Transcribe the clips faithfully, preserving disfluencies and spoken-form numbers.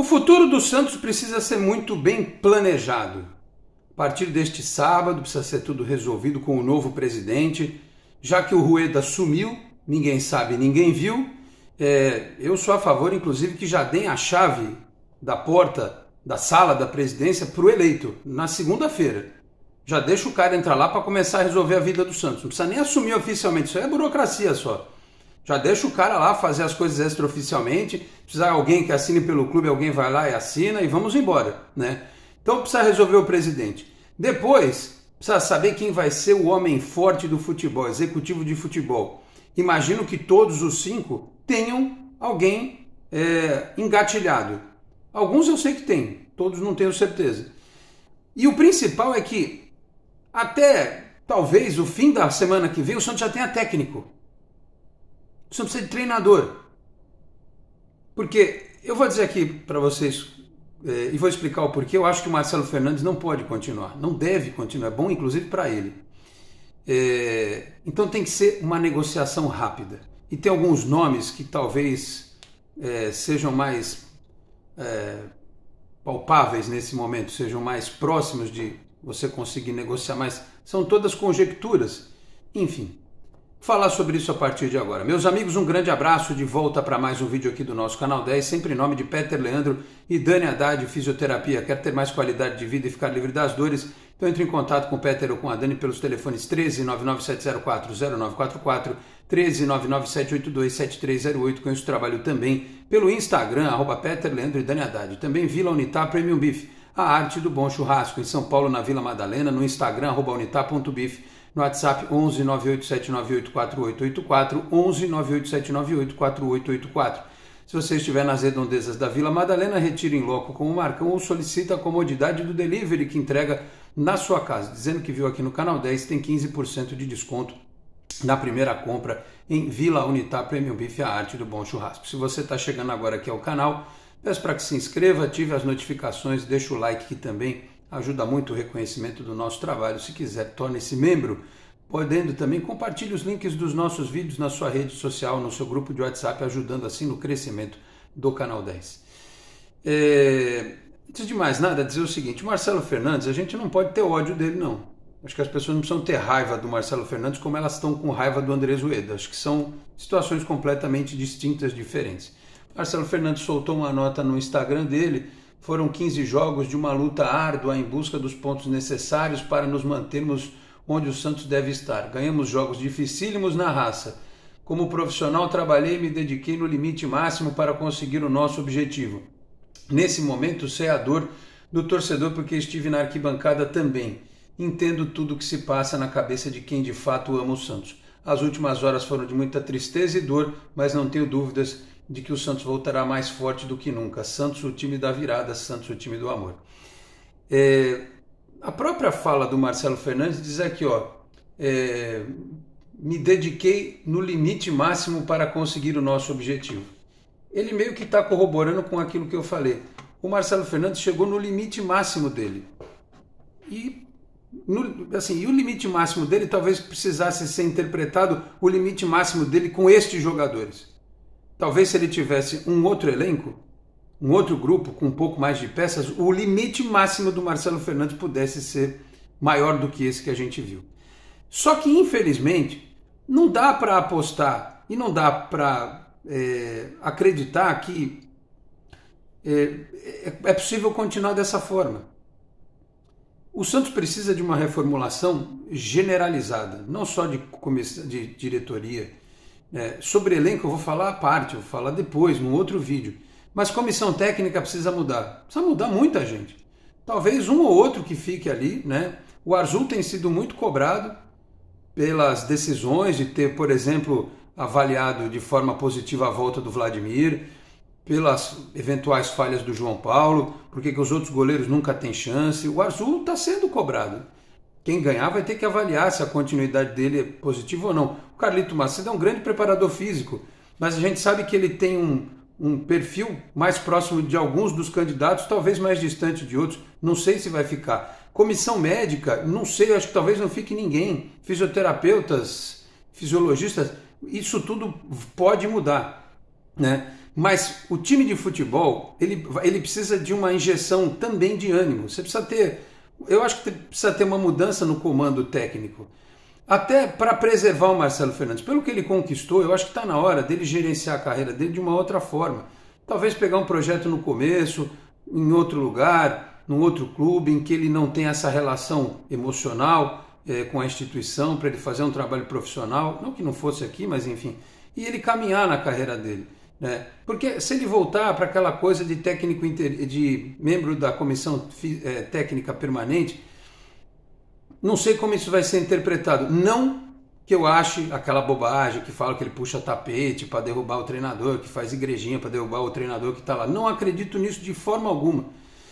O futuro do Santos precisa ser muito bem planejado. A partir deste sábado precisa ser tudo resolvido com o novo presidente, já que o Rueda sumiu, ninguém sabe, ninguém viu. É, eu sou a favor, inclusive, que já deem a chave da porta da sala da presidência para o eleito, na segunda-feira. Já deixa o cara entrar lá para começar a resolver a vida do Santos. Não precisa nem assumir oficialmente, isso aí é burocracia só. Já deixa o cara lá fazer as coisas extraoficialmente. Precisar de alguém que assine pelo clube, alguém vai lá e assina e vamos embora, né? Então precisa resolver o presidente. Depois, precisa saber quem vai ser o homem forte do futebol, executivo de futebol. Imagino que todos os cinco tenham alguém é, engatilhado. Alguns eu sei que tem, todos não tenho certeza. E o principal é que até talvez o fim da semana que vem o Santos já tenha técnico. O Santos precisa de treinador. Porque eu vou dizer aqui para vocês, é, e vou explicar o porquê, eu acho que o Marcelo Fernandes não pode continuar, não deve continuar, é bom inclusive para ele. É, então tem que ser uma negociação rápida. E tem alguns nomes que talvez é, sejam mais é, palpáveis nesse momento, sejam mais próximos de você conseguir negociar, mas são todas conjecturas. Enfim, falar sobre isso a partir de agora. Meus amigos, um grande abraço, de volta para mais um vídeo aqui do nosso Canal dez, sempre em nome de Peter Leandro e Dani Haddad Fisioterapia. Quer ter mais qualidade de vida e ficar livre das dores? Então entre em contato com o Peter ou com a Dani pelos telefones treze, nove nove sete zero quatro, zero nove quatro quatro, treze, nove nove sete oito dois, sete três zero oito. Conheço o trabalho também pelo Instagram, arroba Peter Leandro e Dani Haddad. Também Vila Unitá Premium Beef, a arte do bom churrasco, em São Paulo, na Vila Madalena, no Instagram, arroba unitá ponto beef. No WhatsApp onze, nove oito sete nove oito, quatro oito oito quatro, onze, nove oito sete nove oito, quatro oito oito quatro. Se você estiver nas redondezas da Vila Madalena, retire em loco com o Marcão ou solicita a comodidade do delivery que entrega na sua casa. Dizendo que viu aqui no Canal dez, tem quinze por cento de desconto na primeira compra em Vila Unitá Premium Beef, a arte do bom churrasco. Se você está chegando agora aqui ao canal, peço para que se inscreva, ative as notificações, deixe o like que também ajuda muito o reconhecimento do nosso trabalho. Se quiser, torne-se membro, podendo também compartilhe os links dos nossos vídeos na sua rede social, no seu grupo de WhatsApp, ajudando assim no crescimento do Canal dez. É... Antes de mais nada, dizer o seguinte, o Marcelo Fernandes, a gente não pode ter ódio dele, não. Acho que as pessoas não precisam ter raiva do Marcelo Fernandes como elas estão com raiva do Andrés Rueda. Acho que são situações completamente distintas, diferentes. Marcelo Fernandes soltou uma nota no Instagram dele. Foram quinze jogos de uma luta árdua em busca dos pontos necessários para nos mantermos onde o Santos deve estar. Ganhamos jogos dificílimos na raça. Como profissional, trabalhei e me dediquei no limite máximo para conseguir o nosso objetivo. Nesse momento, sei a dor do torcedor porque estive na arquibancada também. Entendo tudo o que se passa na cabeça de quem de fato ama o Santos. As últimas horas foram de muita tristeza e dor, mas não tenho dúvidas de que o Santos voltará mais forte do que nunca. Santos, o time da virada, Santos, o time do amor. É, a própria fala do Marcelo Fernandes diz aqui, ó, é, me dediquei no limite máximo para conseguir o nosso objetivo. Ele meio que está corroborando com aquilo que eu falei. O Marcelo Fernandes chegou no limite máximo dele. E, no, assim, e o limite máximo dele talvez precisasse ser interpretado o limite máximo dele com estes jogadores. Talvez se ele tivesse um outro elenco, um outro grupo com um pouco mais de peças, o limite máximo do Marcelo Fernandes pudesse ser maior do que esse que a gente viu. Só que, infelizmente, não dá para apostar e não dá para é, acreditar que é, é possível continuar dessa forma. O Santos precisa de uma reformulação generalizada, não só de, de diretoria. É, sobre elenco eu vou falar à parte, eu vou falar depois, num outro vídeo. Mas comissão técnica precisa mudar. Precisa mudar muita gente. Talvez um ou outro que fique ali, né? O Arzul tem sido muito cobrado pelas decisões de ter, por exemplo, avaliado de forma positiva a volta do Vladimir, pelas eventuais falhas do João Paulo, porque que os outros goleiros nunca têm chance. O Arzul está sendo cobrado. Quem ganhar vai ter que avaliar se a continuidade dele é positiva ou não. O Carlito Macedo é um grande preparador físico, mas a gente sabe que ele tem um, um perfil mais próximo de alguns dos candidatos, talvez mais distante de outros. Não sei se vai ficar. Comissão médica, não sei, acho que talvez não fique ninguém. Fisioterapeutas, fisiologistas, isso tudo pode mudar, né? Mas o time de futebol, ele, ele precisa de uma injeção também de ânimo. Você precisa ter, eu acho que precisa ter uma mudança no comando técnico. Até para preservar o Marcelo Fernandes. Pelo que ele conquistou, eu acho que está na hora dele gerenciar a carreira dele de uma outra forma. Talvez pegar um projeto no começo, em outro lugar, num outro clube, em que ele não tem essa relação emocional é, com a instituição, para ele fazer um trabalho profissional, não que não fosse aqui, mas enfim, e ele caminhar na carreira dele. Né? Porque se ele voltar para aquela coisa de técnico, de membro da comissão é, técnica permanente, não sei como isso vai ser interpretado. Não que eu ache aquela bobagem que fala que ele puxa tapete para derrubar o treinador, que faz igrejinha para derrubar o treinador que está lá. Não acredito nisso de forma alguma.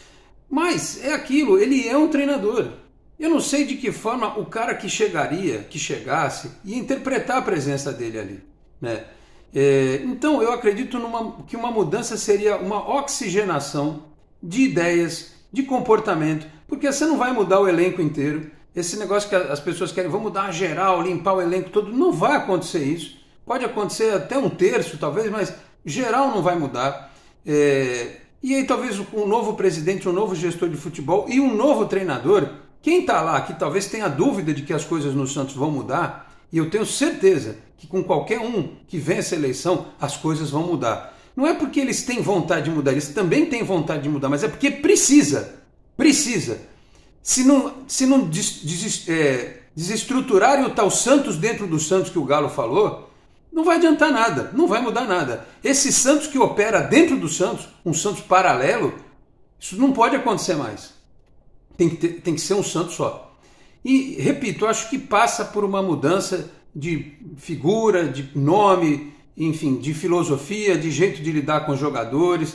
Mas é aquilo, ele é um treinador. Eu não sei de que forma o cara que chegaria, que chegasse, ia interpretar a presença dele ali. Né? É, então eu acredito numa, que uma mudança seria uma oxigenação de ideias, de comportamento, porque você não vai mudar o elenco inteiro. Esse negócio que as pessoas querem, vamos mudar a geral, limpar o elenco todo, não vai acontecer isso. Pode acontecer até um terço, talvez, mas geral não vai mudar. É, e aí talvez um novo presidente, um novo gestor de futebol e um novo treinador, quem está lá que talvez tenha dúvida de que as coisas no Santos vão mudar, e eu tenho certeza que com qualquer um que vença a eleição, as coisas vão mudar. Não é porque eles têm vontade de mudar, eles também têm vontade de mudar, mas é porque precisa, precisa. Se não, se não des, des, é, desestruturarem o tal Santos dentro do Santos que o Galo falou, não vai adiantar nada, não vai mudar nada. Esse Santos que opera dentro do Santos, um Santos paralelo, isso não pode acontecer mais. Tem que, ter, tem que ser um Santos só. E, repito, acho que passa por uma mudança de figura, de nome, enfim, de filosofia, de jeito de lidar com os jogadores.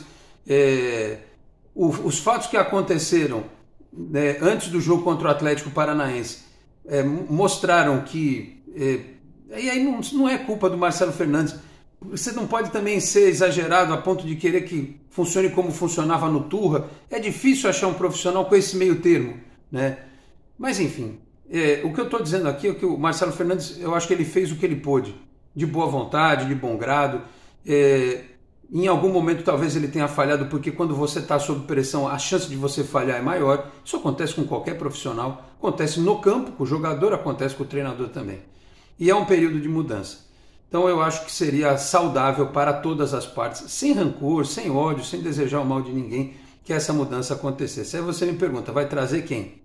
É, o, os fatos que aconteceram É, antes do jogo contra o Atlético Paranaense, é, mostraram que, é, e aí não, não é culpa do Marcelo Fernandes, você não pode também ser exagerado a ponto de querer que funcione como funcionava no Turra, é difícil achar um profissional com esse meio termo, né? Mas enfim, é, o que eu estou dizendo aqui é que o Marcelo Fernandes, eu acho que ele fez o que ele pôde, de boa vontade, de bom grado, é, em algum momento talvez ele tenha falhado, porque quando você está sob pressão, a chance de você falhar é maior. Isso acontece com qualquer profissional, acontece no campo, com o jogador, acontece com o treinador também. E é um período de mudança. Então eu acho que seria saudável para todas as partes, sem rancor, sem ódio, sem desejar o mal de ninguém, que essa mudança acontecesse. Aí você me pergunta, vai trazer quem?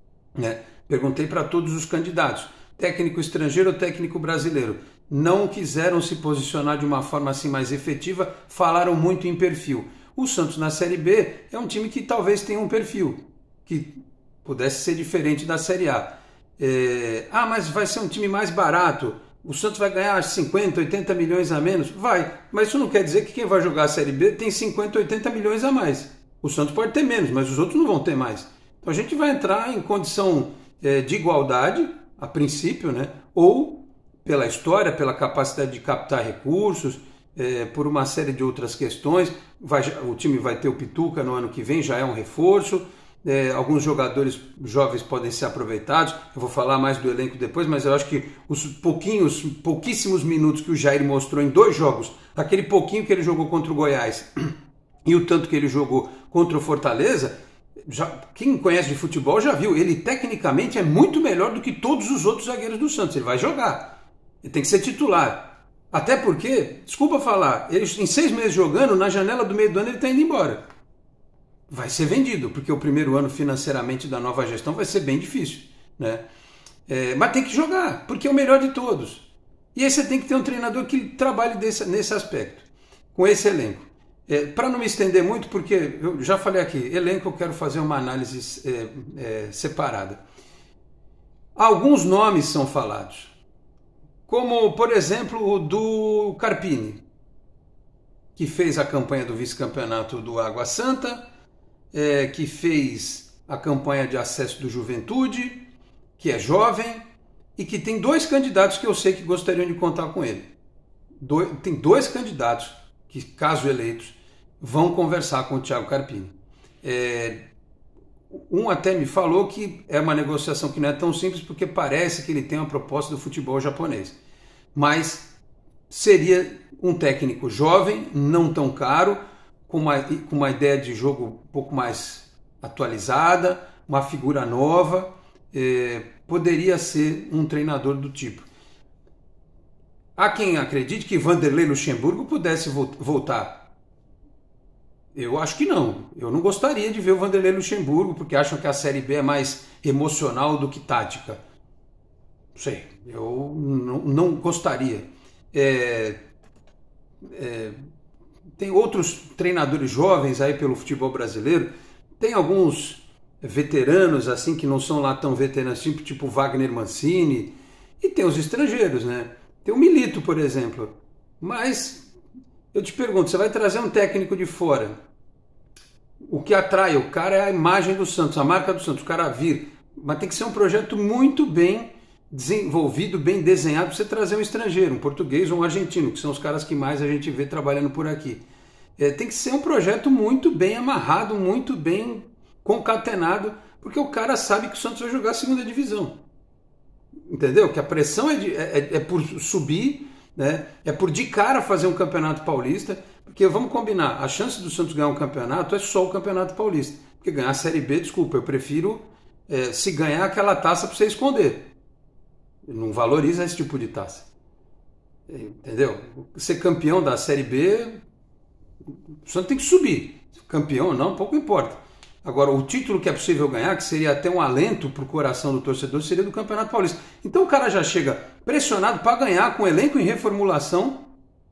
Né? Perguntei para todos os candidatos, técnico estrangeiro ou técnico brasileiro. Não quiseram se posicionar de uma forma assim mais efetiva, falaram muito em perfil. O Santos na Série B é um time que talvez tenha um perfil, que pudesse ser diferente da Série A. É... Ah, mas vai ser um time mais barato, o Santos vai ganhar cinquenta, oitenta milhões a menos? Vai, mas isso não quer dizer que quem vai jogar a Série B tem cinquenta, oitenta milhões a mais. O Santos pode ter menos, mas os outros não vão ter mais. Então a gente vai entrar em condição é, de igualdade, a princípio, né? Ou pela história, pela capacidade de captar recursos, é, por uma série de outras questões. Vai, o time vai ter o Pituca no ano que vem, já é um reforço. É, alguns jogadores jovens podem ser aproveitados. Eu vou falar mais do elenco depois, mas eu acho que os pouquinhos, pouquíssimos minutos que o Jair mostrou em dois jogos, aquele pouquinho que ele jogou contra o Goiás e o tanto que ele jogou contra o Fortaleza, já, quem conhece de futebol já viu, ele tecnicamente é muito melhor do que todos os outros zagueiros do Santos. Ele vai jogar. Ele tem que ser titular. Até porque, desculpa falar, ele, em seis meses jogando, na janela do meio do ano ele está indo embora. Vai ser vendido, porque o primeiro ano financeiramente da nova gestão vai ser bem difícil. Né? É, mas tem que jogar, porque é o melhor de todos. E aí você tem que ter um treinador que trabalhe desse, nesse aspecto, com esse elenco. É, para não me estender muito, porque eu já falei aqui, elenco eu quero fazer uma análise é, é, separada. Alguns nomes são falados. Como, por exemplo, o do Carpini, que fez a campanha do vice-campeonato do Água Santa, é, que fez a campanha de acesso do Juventude, que é jovem, e que tem dois candidatos que eu sei que gostariam de contar com ele. Do, tem dois candidatos que, caso eleitos, vão conversar com o Thiago Carpini. É, um até me falou que é uma negociação que não é tão simples, porque parece que ele tem uma proposta do futebol japonês. Mas seria um técnico jovem, não tão caro, com uma, com uma ideia de jogo um pouco mais atualizada, uma figura nova, é, poderia ser um treinador do tipo. Há quem acredite que Vanderlei Luxemburgo pudesse voltar. Eu acho que não. Eu não gostaria de ver o Vanderlei Luxemburgo, porque acham que a Série B é mais emocional do que tática. Não sei, eu não, não gostaria. É, é, tem outros treinadores jovens aí pelo futebol brasileiro, tem alguns veteranos assim que não são lá tão veteranos, tipo, tipo Wagner Mancini, e tem os estrangeiros, né? Tem o Milito, por exemplo. Mas eu te pergunto, você vai trazer um técnico de fora, o que atrai o cara é a imagem do Santos, a marca do Santos, o cara vir, mas tem que ser um projeto muito bem desenvolvido, bem desenhado, para você trazer um estrangeiro, um português ou um argentino, que são os caras que mais a gente vê trabalhando por aqui. É, tem que ser um projeto muito bem amarrado, muito bem concatenado, porque o cara sabe que o Santos vai jogar a segunda divisão. Entendeu? Que a pressão é, de, é, é por subir, né? É por de cara fazer um campeonato paulista, porque vamos combinar, a chance do Santos ganhar um campeonato é só o campeonato paulista. Porque ganhar a Série B, desculpa, eu prefiro é, se ganhar aquela taça para você esconder. Não valoriza esse tipo de taça. Entendeu? Ser campeão da Série B, o Santos tem que subir. Campeão ou não, pouco importa. Agora, o título que é possível ganhar, que seria até um alento para o coração do torcedor, seria do Campeonato Paulista. Então o cara já chega pressionado para ganhar, com elenco em reformulação,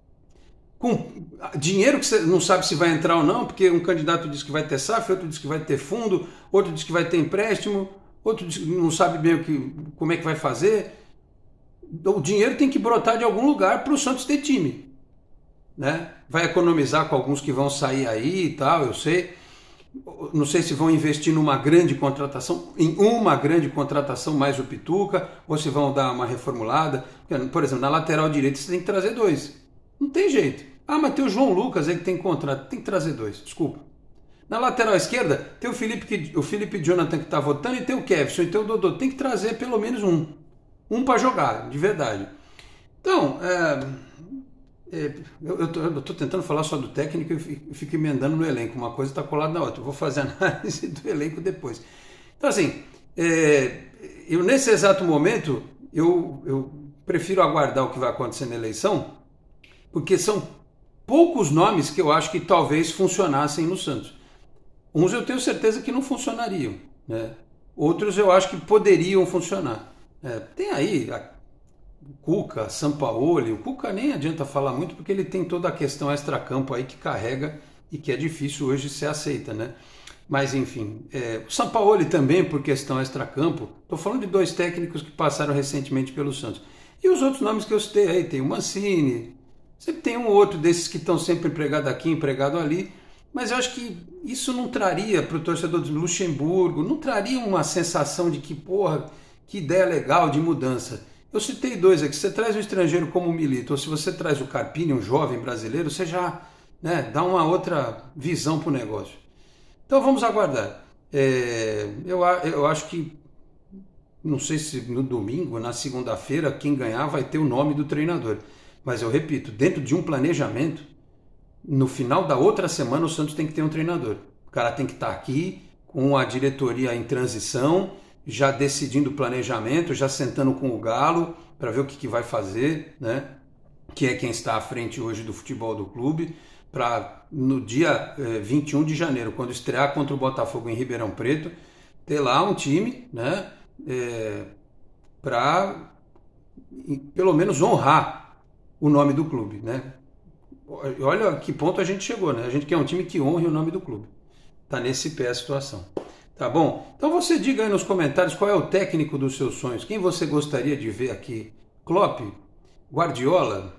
com dinheiro que você não sabe se vai entrar ou não, porque um candidato diz que vai ter S A F, outro diz que vai ter fundo, outro diz que vai ter empréstimo, outro diz que não sabe bem o que, como é que vai fazer. O dinheiro tem que brotar de algum lugar para o Santos ter time, né? Vai economizar com alguns que vão sair aí e tal, eu sei. Não sei se vão investir numa grande contratação, em uma grande contratação mais o Pituca, ou se vão dar uma reformulada. Por exemplo, na lateral direita você tem que trazer dois. Não tem jeito. Ah, mas tem o João Lucas aí que tem contrato. Tem que trazer dois, desculpa. Na lateral esquerda tem o Felipe, o Felipe Jonathan que está votando e tem o Kevson e tem o Dodô. Tem que trazer pelo menos um. Um para jogar, de verdade. Então, é, é, eu estou tentando falar só do técnico e fico emendando no elenco. Uma coisa está colada na outra. Eu vou fazer análise do elenco depois. Então, assim, é, eu nesse exato momento, eu, eu prefiro aguardar o que vai acontecer na eleição, porque são poucos nomes que eu acho que talvez funcionassem no Santos. Uns eu tenho certeza que não funcionariam, né? Outros eu acho que poderiam funcionar. É, tem aí a Cuca, Sampaoli. O Cuca nem adianta falar muito porque ele tem toda a questão extracampo aí que carrega e que é difícil hoje ser aceita, né? Mas enfim, é, o Sampaoli também por questão extracampo. Estou falando de dois técnicos que passaram recentemente pelo Santos. E os outros nomes que eu citei aí, tem o Mancini, sempre tem um ou outro desses que estão sempre empregado aqui, empregado ali. Mas eu acho que isso não traria para o torcedor do Luxemburgo, não traria uma sensação de que, porra, que ideia legal de mudança. Eu citei dois aqui. Você traz um estrangeiro como o Milito, ou se você traz o Carpini, um jovem brasileiro, você já, né, dá uma outra visão para o negócio. Então vamos aguardar. É, eu, eu acho que, não sei se no domingo, na segunda-feira, quem ganhar vai ter o nome do treinador. Mas eu repito, dentro de um planejamento, no final da outra semana o Santos tem que ter um treinador. O cara tem que estar aqui com a diretoria em transição, já decidindo o planejamento, já sentando com o Galo para ver o que, que vai fazer, né? Que é quem está à frente hoje do futebol do clube, para no dia eh, vinte e um de janeiro, quando estrear contra o Botafogo em Ribeirão Preto, ter lá um time, né? É, para pelo menos honrar o nome do clube, né? Olha que ponto a gente chegou, né? A gente quer um time que honre o nome do clube. Tá nesse pé a situação. Tá bom? Então você diga aí nos comentários qual é o técnico dos seus sonhos. Quem você gostaria de ver aqui? Klopp? Guardiola?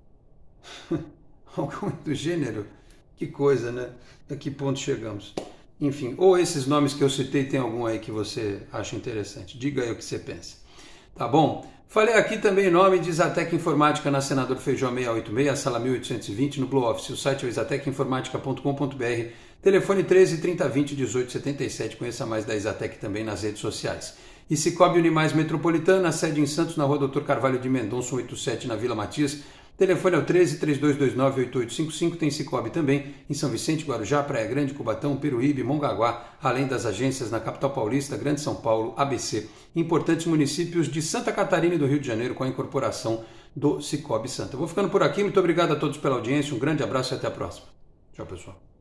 Algum do gênero? Que coisa, né? A que ponto chegamos? Enfim, ou esses nomes que eu citei, tem algum aí que você acha interessante? Diga aí o que você pensa. Tá bom? Falei aqui também em nome de Exatec Informática na Senador Feijó seiscentos e oitenta e seis, sala mil oitocentos e vinte, no Blue Office. O site é exatec informática ponto com ponto br. Telefone treze, trinta, vinte, dezoito, setenta e sete. Conheça mais da Exatec também nas redes sociais. E Cicobi Unimais Metropolitana, sede em Santos, na rua doutor Carvalho de Mendonça, cento e oitenta e sete, na Vila Matias. Telefone é o treze, três dois dois nove, oito oito cinco cinco, tem Cicobi também em São Vicente, Guarujá, Praia Grande, Cubatão, Peruíbe, Mongaguá, além das agências na capital paulista, Grande São Paulo, A B C. Importantes municípios de Santa Catarina e do Rio de Janeiro com a incorporação do Cicobi Santa. Eu vou ficando por aqui, muito obrigado a todos pela audiência, um grande abraço e até a próxima. Tchau, pessoal.